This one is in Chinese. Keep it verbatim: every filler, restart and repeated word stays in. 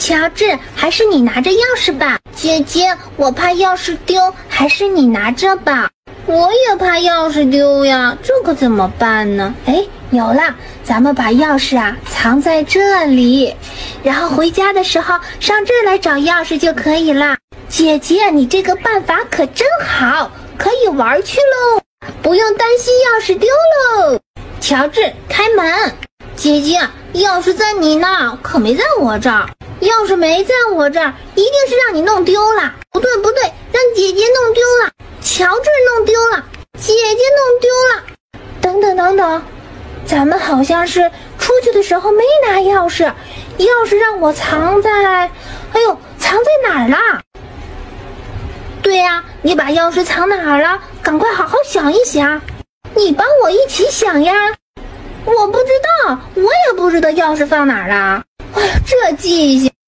乔治，还是你拿着钥匙吧。姐姐，我怕钥匙丢，还是你拿着吧。我也怕钥匙丢呀，这可怎么办呢？哎，有了，咱们把钥匙啊藏在这里，然后回家的时候上这儿来找钥匙就可以了。姐姐，你这个办法可真好，可以玩去喽，不用担心钥匙丢喽。乔治，开门。姐姐，钥匙在你那儿，可没在我这儿。钥匙没在我这儿，一定是让你弄丢了。不对不对，让姐姐弄丢了，乔治弄丢了，姐姐弄丢了。等等等等，咱们好像是出去的时候没拿钥匙，钥匙让我藏在……哎呦，藏在哪儿了？对呀，你把钥匙藏哪儿了？赶快好好想一想。你帮我一起想呀。我不知道，我也不知道钥匙放哪儿了。哎呀，这记性。